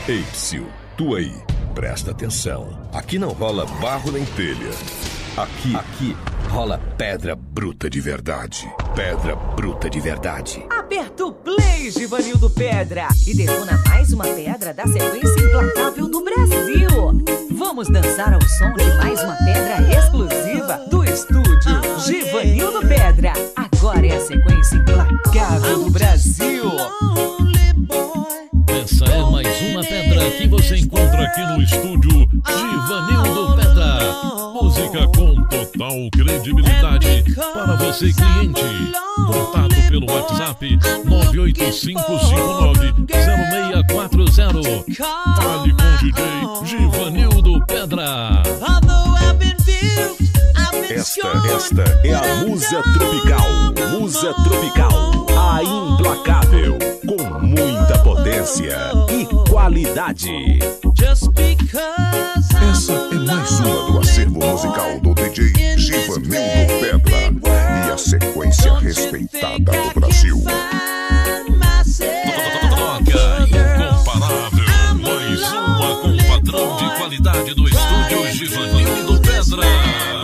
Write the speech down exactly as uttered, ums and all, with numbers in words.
Ei, psiu, tu aí, presta atenção. Aqui não rola barro nem telha. Aqui, aqui rola pedra bruta de verdade. Pedra bruta de verdade. Aperta o play, Givanildo Pedra, e detona mais uma pedra da sequência implacável do Brasil. Vamos dançar ao som de mais uma pedra exclusiva do estúdio Givanildo Pedra. Agora é a sequência implacável do Brasil. Essa é mais uma pedra que você encontra aqui no estúdio Givanildo Pedra. Música com total credibilidade para você, cliente. Contato pelo WhatsApp nove oito cinco cinco nove zero seis quatro zero. Fale com o D J Givanildo Pedra. Esta, esta é a Musa Tropical. Musa Tropical, a implacável, com muita potência e qualidade. Essa é mais uma do acervo musical do D J Givanildo Pedra e a sequência respeitada do Brasil. Toca incomparável, mais uma com padrão de qualidade do estúdio Givanildo Pedra.